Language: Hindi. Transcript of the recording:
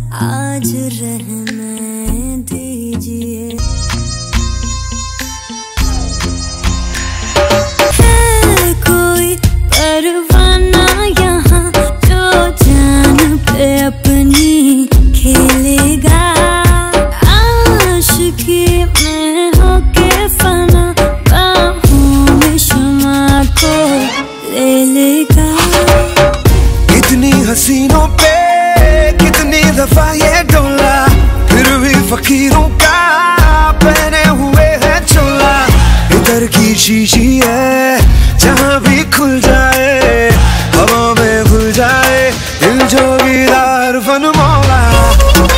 आज रहने दीजिए। है कोई परवाना यहाँ जो जान पे अपनी खेलेगा, आशिकी में होके फना बाहों में शमा को ले लेगा। इतनी हसीनों पे कितनी दफा ये डोला, फिर भी फकीरों का पहने हुए है चोला। इधर की शीशी है जहाँ भी खुल जाए, हवा में घुल जाए दिल जोगीदार फन मौला।